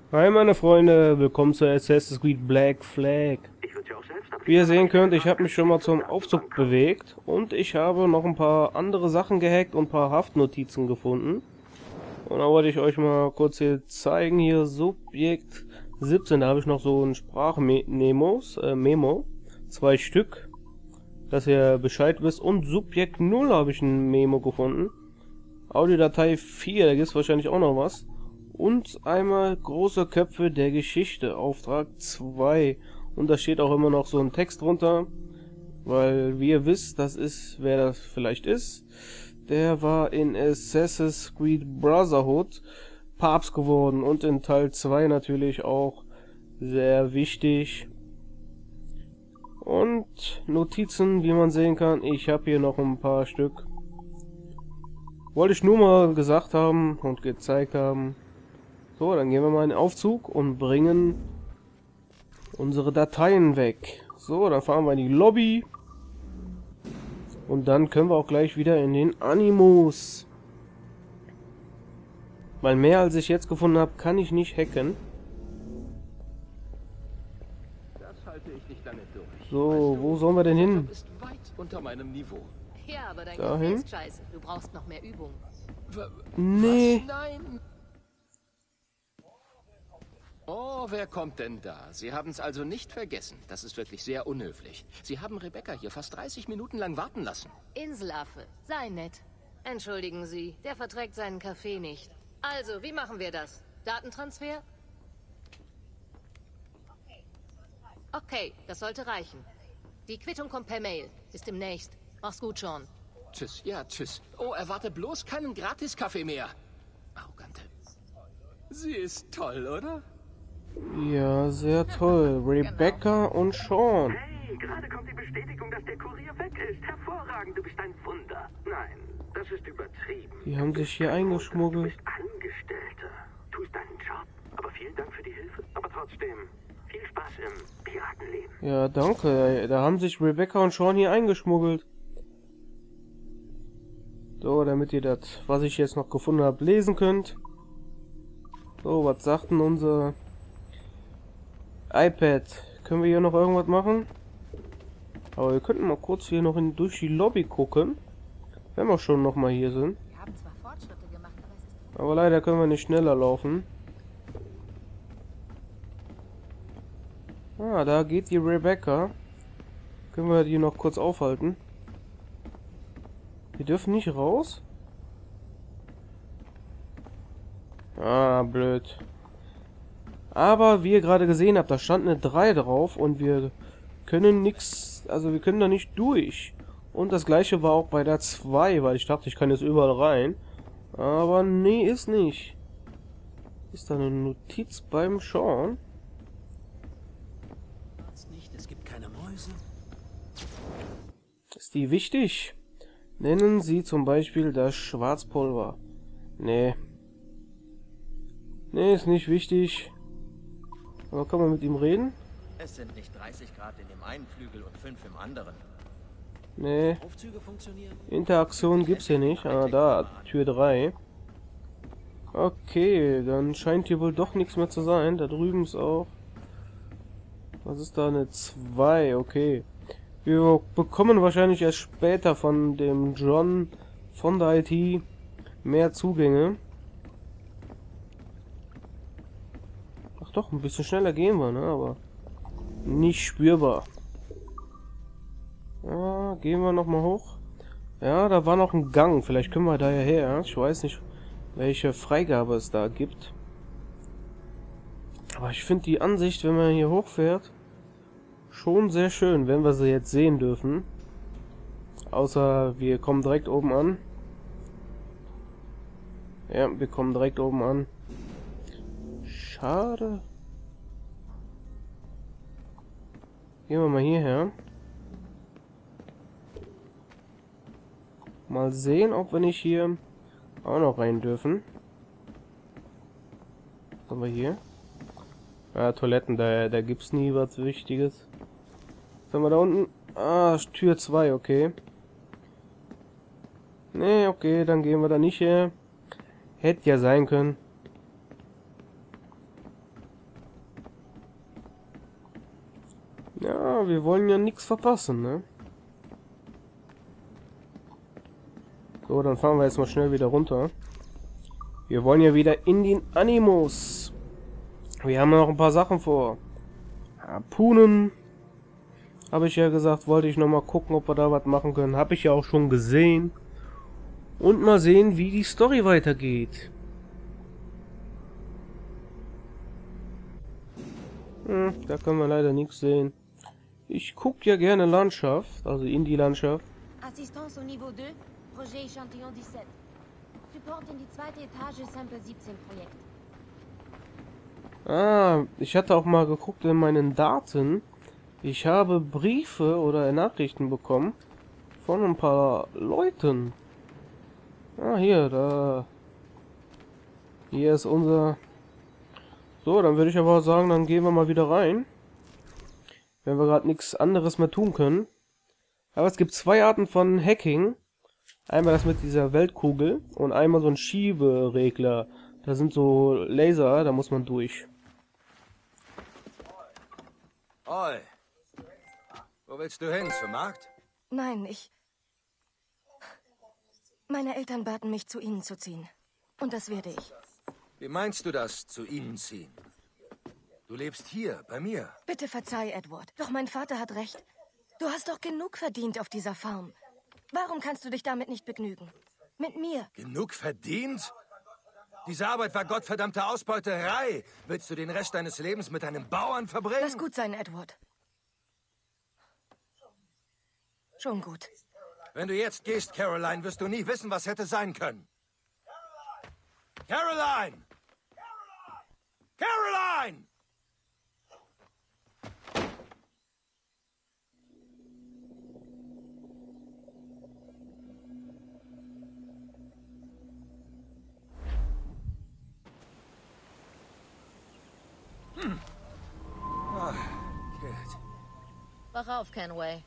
Hi meine Freunde, willkommen zu Assassin's Creed Black Flag. Wie ihr sehen könnt, ich habe mich schon mal zum Aufzug bewegt und ich habe noch ein paar andere Sachen gehackt und ein paar Haftnotizen gefunden. Und da wollte ich euch mal kurz hier zeigen, hier Subjekt 17, da habe ich noch so ein Memo, 2 Stück, dass ihr Bescheid wisst. Und Subjekt 0 habe ich ein Memo gefunden. Audiodatei 4, da gibt es wahrscheinlich auch noch was. Und einmal große Köpfe der Geschichte, Auftrag 2. Und da steht auch immer noch so ein Text drunter, weil wie ihr wisst, das ist, wer das vielleicht ist, der war in Assassin's Creed Brotherhood Papst geworden und in Teil 2 natürlich auch sehr wichtig. Und Notizen, wie man sehen kann, ich habe hier noch ein paar Stück. Wollte ich nur mal gesagt haben und gezeigt haben. So, dann gehen wir mal in den Aufzug und bringen unsere Dateien weg. So, dann fahren wir in die Lobby. Und dann können wir auch gleich wieder in den Animus. Weil mehr als ich jetzt gefunden habe, kann ich nicht hacken. Das halte ich nicht lange durch. So, Weißt du, wo sollen wir denn hin? Das ist weit unter meinem Niveau. Ja, aber dein Dahin? Kaffee ist scheiße. Du brauchst noch mehr Übung. Nee. Was? Nein. Oh, wer kommt denn da? Sie haben es also nicht vergessen. Das ist wirklich sehr unhöflich. Sie haben Rebecca hier fast 30 Minuten lang warten lassen. Inselaffe, sei nett. Entschuldigen Sie, der verträgt seinen Kaffee nicht. Also, wie machen wir das? Datentransfer? Okay, das sollte reichen. Die Quittung kommt per Mail. Bis demnächst. Mach's gut, Sean. Tschüss, ja, tschüss. Oh, erwarte bloß keinen Gratis-Kaffee mehr. Arrogante. Sie ist toll, oder? Ja, sehr toll. Rebecca und Sean. Hey, gerade kommt die Bestätigung, dass der Kurier weg ist. Hervorragend, du bist ein Wunder. Nein, das ist übertrieben. Die haben sich hier Du eingeschmuggelt. bist Angestellter, tust deinen Job. Aber vielen Dank für die Hilfe. Aber trotzdem, viel Spaß im Piratenleben. Ja, danke. Da haben sich Rebecca und Sean hier eingeschmuggelt. So, damit ihr das, was ich jetzt noch gefunden habe, lesen könnt. So, was sagt denn unser iPad? Können wir hier noch irgendwas machen? Aber wir könnten mal kurz hier noch durch die Lobby gucken. Wenn wir schon noch mal hier sind. Wir haben zwar Fortschritte gemacht, aber es ist... Aber leider können wir nicht schneller laufen. Ah, da geht die Rebecca. Können wir die noch kurz aufhalten? Wir dürfen nicht raus? Ah, blöd. Aber wie ihr gerade gesehen habt, da stand eine 3 drauf und wir können nichts, also wir können da nicht durch. Und das gleiche war auch bei der 2, weil ich dachte, ich kann jetzt überall rein. Aber nee, ist nicht. Ist da eine Notiz beim Sean? Nicht, es gibt keine Mäuse. Ist die wichtig? Nennen Sie zum Beispiel das Schwarzpulver. Nee. Nee, ist nicht wichtig. Aber kann man mit ihm reden? Es sind nicht 30 Grad in dem einen Flügel und 5 im anderen. Nee. Aufzüge funktionieren. Interaktion gibt's hier nicht. Ah, da, Tür 3. Okay, dann scheint hier wohl doch nichts mehr zu sein. Da drüben ist auch... Was ist da? Eine 2, okay. Wir bekommen wahrscheinlich erst später von dem John von der IT mehr Zugänge. Ach doch, ein bisschen schneller gehen wir, ne? Aber nicht spürbar. Ja, gehen wir nochmal hoch. Ja, da war noch ein Gang. Vielleicht können wir da ja her. Ich weiß nicht, welche Freigabe es da gibt. Aber ich finde die Ansicht, wenn man hier hochfährt, schon sehr schön, wenn wir sie jetzt sehen dürfen. Außer wir kommen direkt oben an. Ja, wir kommen direkt oben an. Schade. Gehen wir mal hierher. Mal sehen, ob wir nicht hier auch noch rein dürfen. Was haben wir hier? Ah, Toiletten, da gibt's nie was Wichtiges. Was haben wir da unten? Ah, Tür 2, okay. Nee, okay, dann gehen wir da nicht her. Hätte ja sein können. wir wollen ja nichts verpassen, ne? So, dann fahren wir jetzt mal schnell wieder runter. Wir wollen ja wieder in den Animus. Wir haben noch ein paar Sachen vor. Harpunen. Habe ich ja gesagt, wollte ich noch mal gucken, ob wir da was machen können. Habe ich ja auch schon gesehen. Und mal sehen, wie die Story weitergeht. Da können wir leider nichts sehen. Ich gucke ja gerne Landschaft, also in die Landschaft. Assistance au niveau 2, Projet Échantillon 17. Support in die zweite Etage Sample 17 Projekt. Ich hatte auch mal geguckt in meinen Daten. Ich habe Briefe oder Nachrichten bekommen von ein paar Leuten. Hier, da. Hier ist unser... So, dann würde ich aber sagen, dann gehen wir mal wieder rein. Wenn wir gerade nichts anderes mehr tun können. Aber es gibt zwei Arten von Hacking. Einmal das mit dieser Weltkugel und einmal so ein Schieberegler. Da sind so Laser, da muss man durch. Oi. Wo willst du hin? Zum Markt? Nein, meine Eltern baten mich, zu ihnen zu ziehen. Und das werde ich. Wie meinst du das, zu ihnen ziehen? Du lebst hier, bei mir. Bitte verzeih, Edward. Doch mein Vater hat recht. Du hast doch genug verdient auf dieser Farm. Warum kannst du dich damit nicht begnügen? Mit mir. Genug verdient? Diese Arbeit war gottverdammte Ausbeuterei. Willst du den Rest deines Lebens mit einem Bauern verbringen? Lass gut sein, Edward. Schon gut. Wenn du jetzt gehst, Caroline, wirst du nie wissen, was hätte sein können. Caroline! Caroline! Kid. Wach auf, Kenway.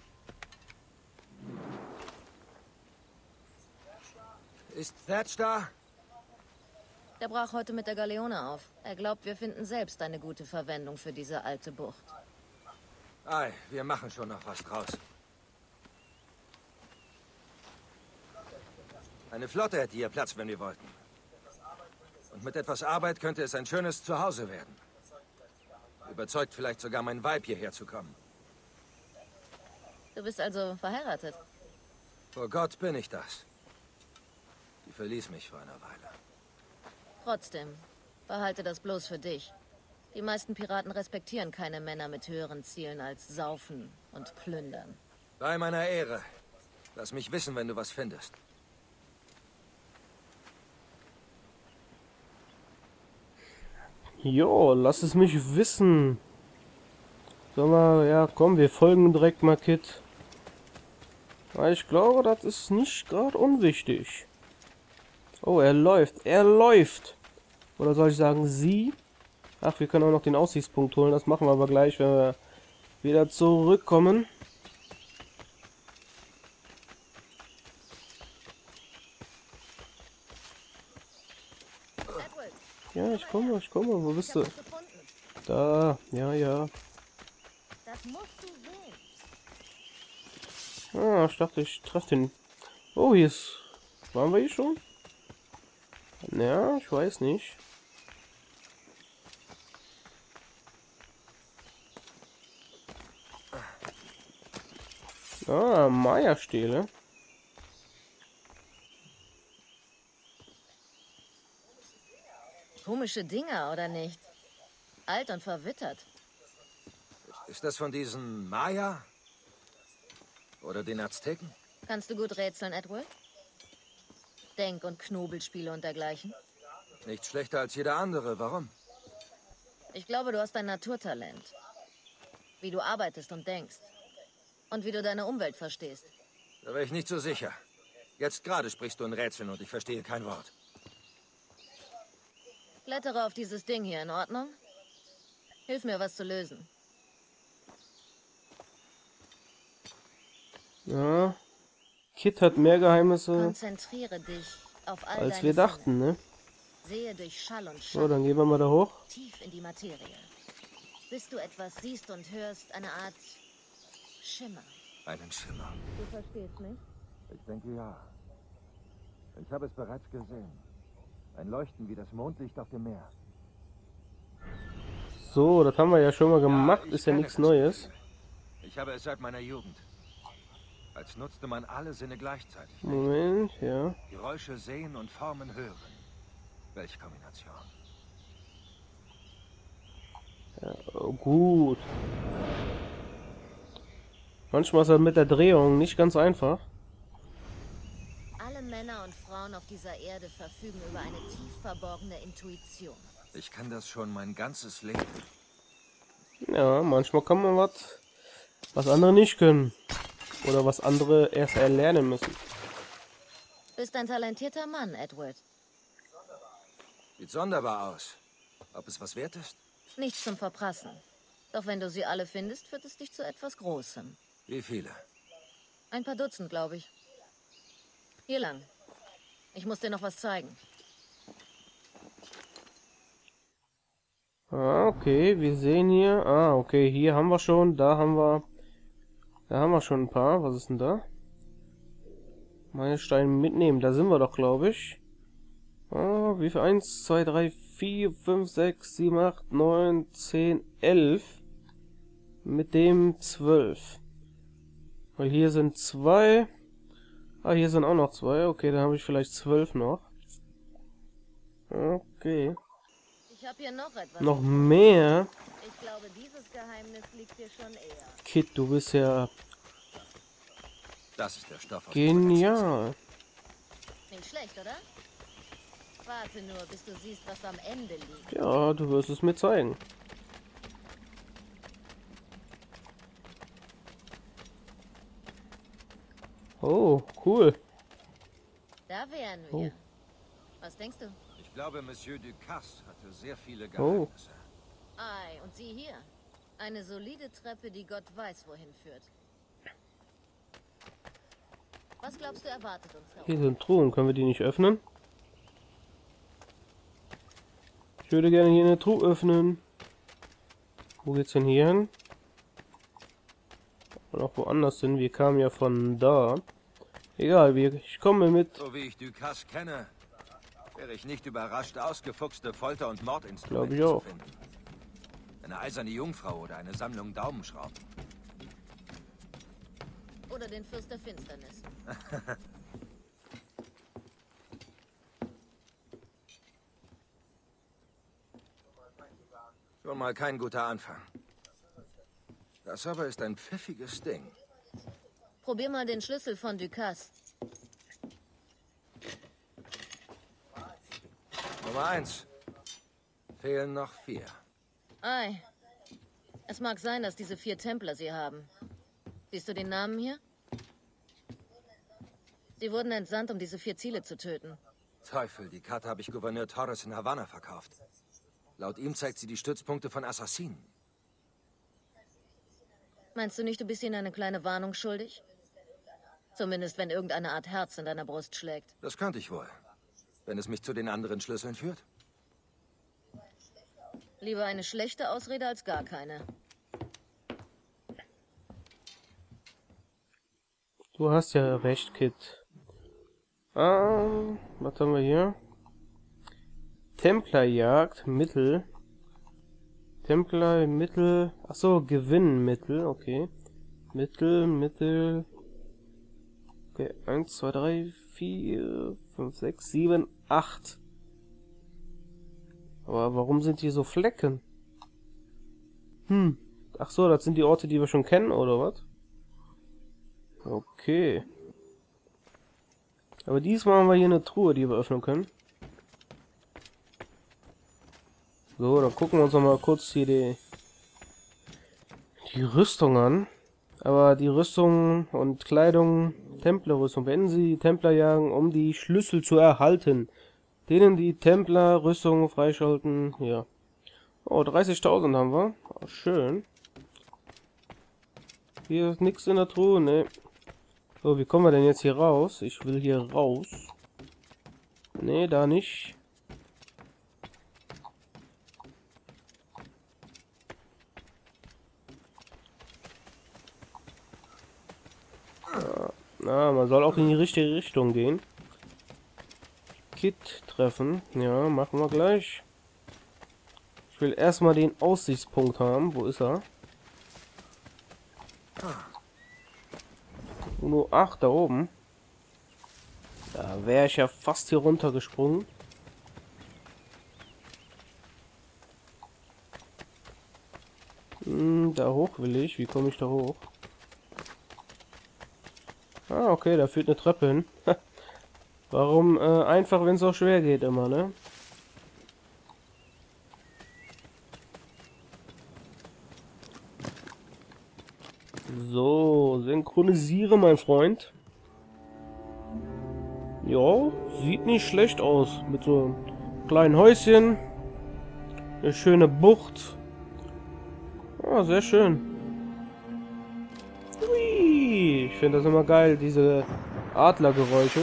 Ist Thatch da? Der brach heute mit der Galeone auf. Er glaubt, wir finden selbst eine gute Verwendung für diese alte Bucht. Ei, wir machen schon noch was draus. Eine Flotte hätte hier Platz, wenn wir wollten. Und mit etwas Arbeit könnte es ein schönes Zuhause werden. Überzeugt vielleicht sogar mein Weib, hierher zu kommen. Du bist also verheiratet? Vor Gott bin ich das. Die verließ mich vor einer Weile. Trotzdem, behalte das bloß für dich. Die meisten Piraten respektieren keine Männer mit höheren Zielen als Saufen und Plündern. Bei meiner Ehre. Lass mich wissen, wenn du was findest. Jo, lass es mich wissen. Sag mal, ja komm, wir folgen direkt mal Kid. Weil ich glaube, das ist nicht gerade unwichtig. Oh, er läuft. Er läuft. Oder soll ich sagen, sie? Ach, wir können auch noch den Aussichtspunkt holen. Das machen wir aber gleich, wenn wir wieder zurückkommen. Ja, ich komme. Wo bist du? Da. Ja. Das musst du sehen. Ah, ich dachte, ich treffe den. Oh, hier ist... Waren wir hier schon? Ja, ich weiß nicht. Ah, Maya-Stähle. Komische Dinger, oder nicht? Alt und verwittert. Ist das von diesen Maya? Oder den Azteken? Kannst du gut rätseln, Edward? Denk- und Knobelspiele und dergleichen? Nicht schlechter als jeder andere. Warum? Ich glaube, du hast ein Naturtalent. Wie du arbeitest und denkst. Und wie du deine Umwelt verstehst. Da wäre ich nicht so sicher. Jetzt gerade sprichst du in Rätseln und ich verstehe kein Wort. Klettere auf dieses Ding hier, in Ordnung? Hilf mir, was zu lösen. Ja. Kid hat mehr Geheimnisse, Konzentriere dich auf all als deine wir dachten, ne? Sinne. Sehe durch Schall und So, Schall dann gehen wir mal da hoch. tief in die Materie. Bis du etwas siehst und hörst, eine Art Schimmer. Einen Schimmer. Du verstehst mich? Ich denke ja. Ich habe es bereits gesehen. Ein Leuchten wie das Mondlicht auf dem Meer. So, das haben wir ja schon mal gemacht. ich Ist ja kenne nichts das Neues. Gefühl. Ich habe es seit meiner Jugend. Als nutzte man alle Sinne gleichzeitig. Moment, ja. Geräusche sehen und Formen hören. Welche Kombination? Oh, gut. Manchmal ist das mit der Drehung nicht ganz einfach. Alle Männer und Frauen auf dieser Erde verfügen über eine tief verborgene Intuition. Ich kann das schon mein ganzes Leben. Ja, manchmal kann man was andere nicht können. Oder was andere erst erlernen müssen. Bist ein talentierter Mann, Edward. Sieht sonderbar aus. Ob es was wert ist? Nichts zum Verprassen. Doch wenn du sie alle findest, führt es dich zu etwas Großem. Wie viele? Ein paar Dutzend, glaube ich. Hier lang. Ich muss dir noch was zeigen. Ah, okay, wir sehen hier. Ah, okay, hier haben wir schon, da haben wir schon ein paar. Was ist denn da? Meilensteine mitnehmen, da sind wir doch, glaube ich. Ah, wie viel? 1, 2, 3, 4, 5, 6, 7, 8, 9, 10, 11. Mit dem 12. Weil hier sind 2. Ah, hier sind auch noch 2. Okay, dann habe ich vielleicht 12 noch. Okay. Ich habe hier noch etwas. Noch mehr? Ich glaube, dieses Geheimnis liegt dir schon eher. Kid, du bist ja Das ist der Stoff aus genial. Nicht schlecht, oder? Warte nur, bis du siehst, was am Ende liegt. Ja, du wirst es mir zeigen. Oh, cool. Da wären wir. Oh. Was denkst du? Ich glaube, Monsieur Ducasse hatte sehr viele Oh. Geheimnisse. Ei, und sieh hier. Eine solide Treppe, die Gott weiß, wohin führt. Was glaubst du, erwartet uns da? Hier sind Truhen. Können wir die nicht öffnen? Ich würde gerne hier eine Truhe öffnen. Wo geht's denn hier hin? Und auch woanders hin. Wir kamen ja von da. Egal, ich komme mit. So wie ich Ducasse kenne, wäre ich nicht überrascht, ausgefuchste Folter- und Glaub Mordinstrumente ich auch. zu finden. Eine eiserne Jungfrau oder eine Sammlung Daumenschrauben. Oder den Fürst der Finsternis. Schon mal kein guter Anfang. Das aber ist ein pfiffiges Ding. Probier mal den Schlüssel von Ducasse. Nummer 1. Fehlen noch 4. Ei. Es mag sein, dass diese 4 Templer sie haben. Siehst du den Namen hier? Sie wurden entsandt, um diese 4 Ziele zu töten. Teufel, die Karte habe ich Gouverneur Torres in Havanna verkauft. Laut ihm zeigt sie die Stützpunkte von Assassinen. Meinst du nicht, du bist ihnen eine kleine Warnung schuldig? Zumindest, wenn irgendeine Art Herz in deiner Brust schlägt. Das könnte ich wohl. Wenn es mich zu den anderen Schlüsseln führt. Lieber eine schlechte Ausrede als gar keine. Du hast ja recht, Kid. Ah, was haben wir hier? Templerjagd, Mittel. Templer, Mittel. Achso, Gewinnmittel, okay. Mittel. Okay, 1, 2, 3, 4, 5, 6, 7, 8. Aber warum sind hier so Flecken? Ach so, das sind die Orte, die wir schon kennen, oder was? Okay. Aber diesmal haben wir hier eine Truhe, die wir öffnen können. So, dann gucken wir uns noch mal kurz hier die Rüstung an. Aber die Rüstung und Kleidung, Templerrüstung, wenn sie die Templer jagen, um die Schlüssel zu erhalten, denen die Templer Rüstung freischalten, ja. Oh, 30.000 haben wir. Oh, schön. Hier ist nichts in der Truhe, ne. So, wie kommen wir denn jetzt hier raus? Ich will hier raus. Ne, da nicht. Ah, man soll auch in die richtige Richtung gehen. Kit treffen. Ja, machen wir gleich. Ich will erstmal den Aussichtspunkt haben. Wo ist er? Uno 8 da oben. Da wäre ich ja fast hier runtergesprungen. Da hoch will ich. Wie komme ich da hoch? Ah, okay, da führt eine Treppe hin. Warum einfach, wenn es auch schwer geht immer, ne? So, synchronisiere, mein Freund. Ja, sieht nicht schlecht aus. Mit so einem kleinen Häuschen. Eine schöne Bucht. Ah, sehr schön. Hui, ich finde das immer geil, diese Adlergeräusche.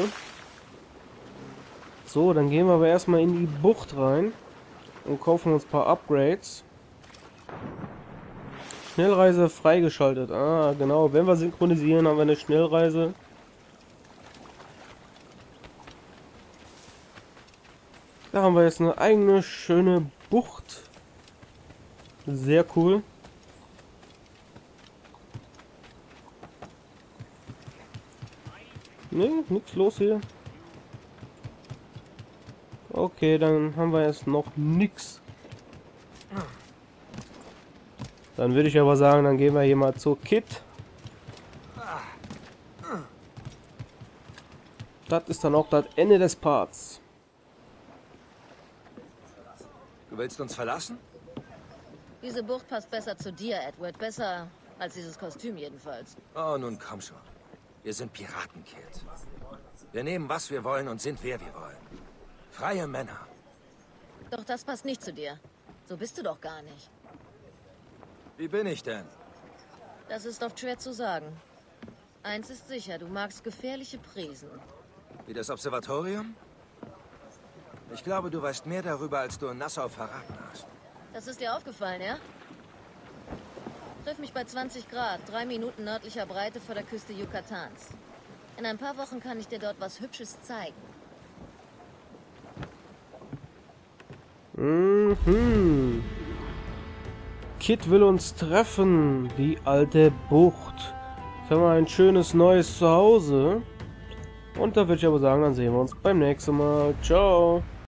So, dann gehen wir aber erstmal in die Bucht rein und kaufen uns ein paar Upgrades. Schnellreise freigeschaltet. Ah, genau. Wenn wir synchronisieren, haben wir eine Schnellreise. Da haben wir jetzt eine eigene schöne Bucht. Sehr cool. Ne, nichts los hier. Okay, dann haben wir jetzt noch nix. Dann würde ich aber sagen, dann gehen wir hier mal zur Kit. Das ist dann auch das Ende des Parts. Du willst uns verlassen? Diese Bucht passt besser zu dir, Edward. Besser als dieses Kostüm jedenfalls. Oh, nun komm schon. Wir sind Piraten, Kid. Wir nehmen, was wir wollen und sind, wer wir wollen. Freie Männer. Doch das passt nicht zu dir. So bist du doch gar nicht. Wie bin ich denn? Das ist oft schwer zu sagen. Eins ist sicher, du magst gefährliche Prisen. Wie das Observatorium? Ich glaube, du weißt mehr darüber, als du in Nassau verraten hast. Das ist dir aufgefallen, ja? Triff mich bei 20 Grad, 3 Minuten nördlicher Breite vor der Küste Yucatans. In ein paar Wochen kann ich dir dort was Hübsches zeigen. Mhm. Kit will uns treffen, die alte Bucht. Jetzt haben wir ein schönes neues Zuhause. Und da würde ich aber sagen, dann sehen wir uns beim nächsten Mal. Ciao.